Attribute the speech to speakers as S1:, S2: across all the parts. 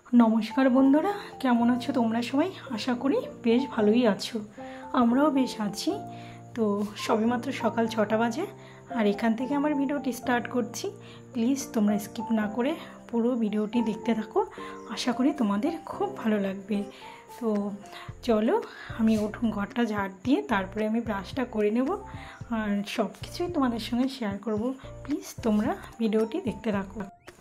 S1: नमस्कार बंधुरा केमन आछो तोमरा सबाई आशा करी बेश भालोई आछो आमराओ बेश आछि। तो सবেমাত্র सकाल ৬টা बाजे और एखान थेके आमार भिडियोटी स्टार्ट करछि। प्लिज तोमरा स्किप ना करे पुरो भिडियोटी देखते थाको, आशा करी तोमादेर खूब भालो लागबे। तो चलो आमी उठोन घरटा झाड़ दिए तारपरे आमी ब्राशटा करे नेब और सब किछुई तोमादेर संगे शेयर करब। प्लिज तोमरा भिडियोटी देखते थाको।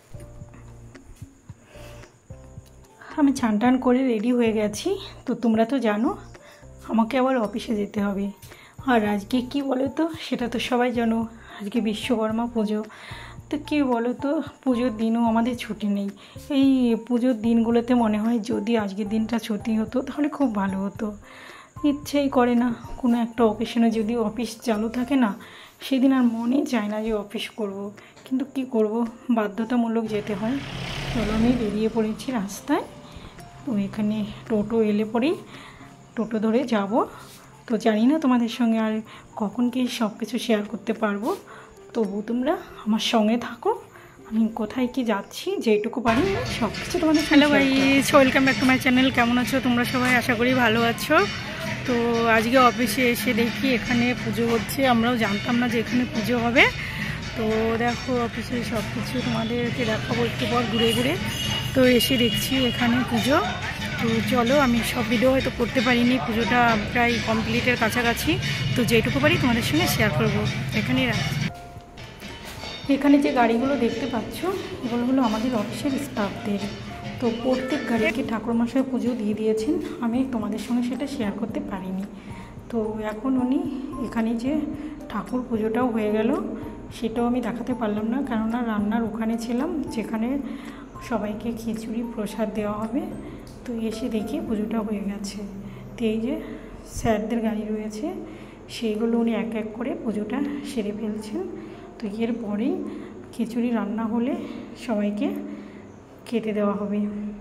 S1: আমি চান টান করে রেডি হয়ে গেছি। তো তোমরা তো জানো আমাকে আবার অফিসে যেতে হবে। আর আজকে কি বলো তো, সেটা তো সবাই জানো, আজকে বিশ্বকর্মা পুজো। তো কি বলো তো, পুজোর দিনও আমাদের ছুটি নেই। এই পুজোর দিনগুলোতে মনে হয় যদি আজকের দিনটা ছুটি হতো তাহলে খুব ভালো হতো। ইচ্ছেই করে না, কোনো একটা অকেশনে যদি অফিস চালু থাকে না, সেদিন আর মনে চায় না যে অফিস করব, কিন্তু কি করব, বাধ্যতামূলক যেতে হয়। চলো আমি বেরিয়ে পড়েছি রাস্তায়। তো এখানে টোটো এলে পরেই টোটো ধরে যাব। তো জানি না তোমাদের সঙ্গে আর কখন কি সব কিছু শেয়ার করতে পারবো, তবু তোমরা আমার সঙ্গে থাকো। আমি কোথায় কি যাচ্ছি যেটুকু পারি সব কিছু তোমাদের। Hello guys, welcome back to my channel. কেমন আছো তোমরা সবাই? আশা করি ভালো আছো। তো আজকে অফিসে এসে দেখি এখানে পুজো হচ্ছে। আমরাও জানতাম না যে এখানে পুজো হবে। তো দেখো অফিসে সব কিছু তোমাদেরকে দেখাবো একটু পর ঘুরে ঘুরে। তো এসে দেখছি এখানে পুজো। তো চলো, আমি সব ভিডিও হয়তো করতে পারিনি, পুজোটা প্রায় কমপ্লিটের কাছাকাছি। তো যেটুকু পারি তোমাদের সঙ্গে শেয়ার করবো। এখানেই রাখছি। এখানে যে গাড়িগুলো দেখতে পাচ্ছ এগুলো হলো আমাদের অফিসের স্টাফদের। তো প্রত্যেক গাড়িকে ঠাকুরমশাই পুজো দিয়ে দিয়েছেন, আমি তোমাদের সঙ্গে সেটা শেয়ার করতে পারিনি। তো এখন উনি এখানে যে ঠাকুর পুজোটাও হয়ে গেল, সেটাও আমি দেখাতে পারলাম না, কেননা রান্নার ওখানে ছিলাম যেখানে সবাইকে খিচুড়ি প্রসাদ দেওয়া হবে। তো এসে দেখি পুজোটা হয়ে গেছে। তো এই যে স্যারদের গাড়ি রয়েছে, সেইগুলো উনি এক এক করে পুজোটা সেরে ফেলছেন। তো এর পরেই খিচুড়ি রান্না হলে সবাইকে খেতে দেওয়া হবে।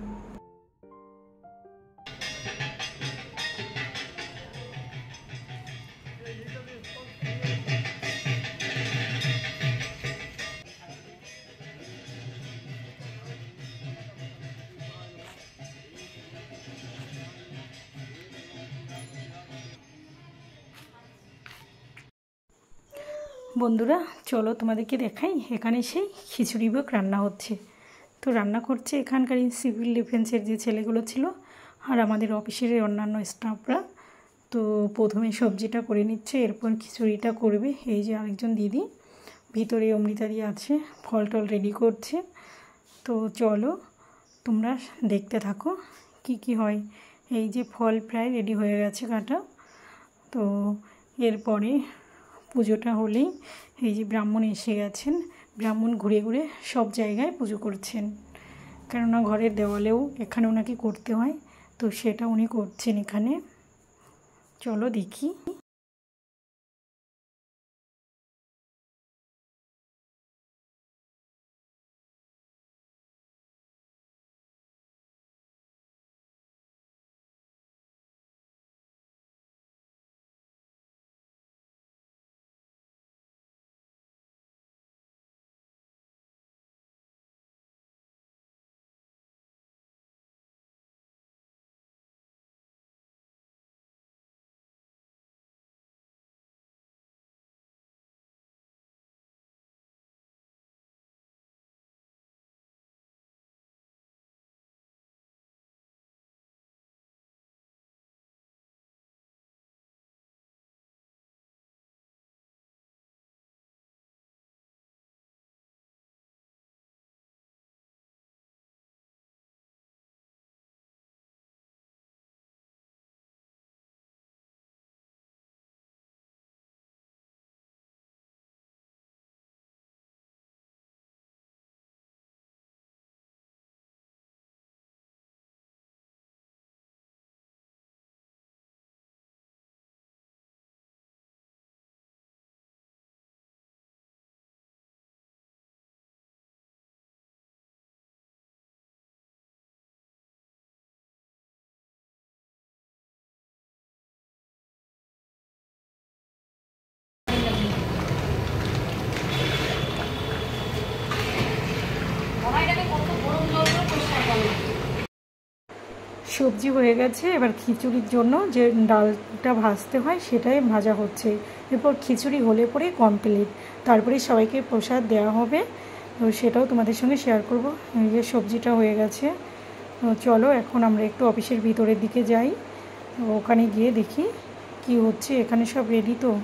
S1: বন্ধুরা চলো তোমাদেরকে দেখাই, এখানে সেই খিচুড়ি ভোগ রান্না হচ্ছে। তো রান্না করছে এখানকার সিভিল ডিফেন্সের যে ছেলেগুলো ছিল আর আমাদের অফিসের অন্যান্য স্টাফরা। তো প্রথমে সবজিটা করে নিচ্ছে, এরপর খিচুড়িটা করবে। এই যে আরেকজন দিদি ভিতরে অমৃতাদি আছে, ফল টল রেডি করছে। তো চলো তোমরা দেখতে থাকো কি কি হয়। এই যে ফল প্রায় রেডি হয়ে গেছে কাটা। তো এরপরে পুজোটা হলেই এই যে ব্রাহ্মণ এসে গেছেন, ব্রাহ্মণ ঘুরে ঘুরে সব জায়গায় পুজো করছেন, কেননা ঘরের দেওয়ালেও এখানেও নাকি করতে হয়। তো সেটা উনি করছেন এখানে। চলো দেখি। সবজি হয়ে গেছে, এবার খিচুড়ির জন্য যে ডালটা ভাজতে হয় সেটাই ভাজা হচ্ছে। এরপর খিচুড়ি হলে পরে কমপ্লিট, তারপরে সবাইকে প্রসাদ দেওয়া হবে, তো সেটাও তোমাদের সঙ্গে শেয়ার করব। এই যে সবজিটা হয়ে গেছে, তো চলো এখন আমরা একটু অফিসের ভিতরের দিকে যাই, ওখানে গিয়ে দেখি কি হচ্ছে। এখানে সব রেডি তো।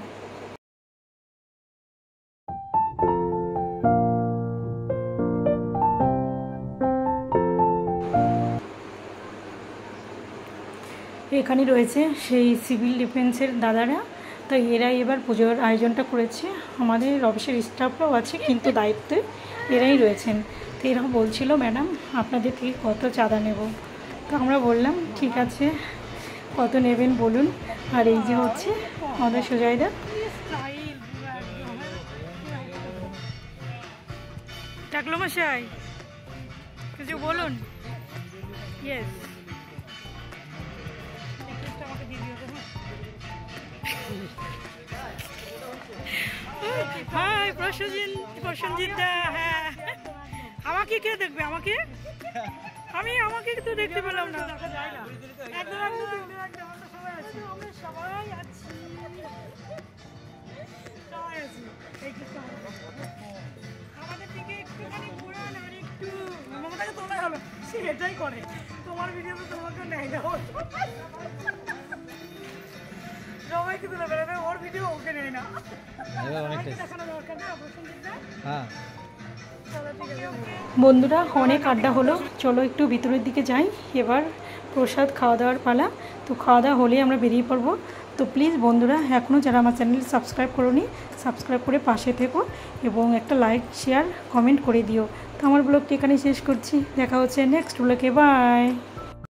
S1: এখানে রয়েছে সেই সিভিল ডিফেন্সের দাদারা, তো এরাই এবার পুজোর আয়োজনটা করেছে। আমাদের অফিসের স্টাফরাও আছে, কিন্তু দায়িত্বে এরাই রয়েছেন। তো এরা বলছিল, ম্যাডাম আপনাদের থেকে কত চাঁদা নেব। তো আমরা বললাম ঠিক আছে, কত নেবেন বলুন। আর এই যে হচ্ছে আমাদের সুজয়দা। টাকলো মশাই কিছু বলুন। Yes, hi Prosenjit da. হ্যাঁ, আমাকে কে দেখবে? আমাকে আমাকে তো দেখতে পেলাম না। সবাই আছি, আমাদের দিকে একটুখানি ঘুরান, আর একটু মমতাকে তোলা হলো, সে এটাই করে। তোমার ভিডিও তো তোমাকে নেয় না, সবাইকে তুলে বেড়াবে, ওর ভিডিও ওকে নেয় না। বন্ধুরা অনেক আড্ডা হলো, চলো একটু ভিতরের দিকে যাই। এবার প্রসাদ খাওয়া দাওয়ার পালা, তো খাওয়া দাওয়া হলেই আমরা বেরিয়ে পড়বো। তো প্লিজ বন্ধুরা, এখনও যারা আমার চ্যানেল সাবস্ক্রাইব করোনি, সাবস্ক্রাইব করে পাশে থেকো এবং একটা লাইক শেয়ার কমেন্ট করে দিও। তো আমার ব্লগটি এখানে শেষ করছি, দেখা হচ্ছে নেক্সট ব্লগে, বাই।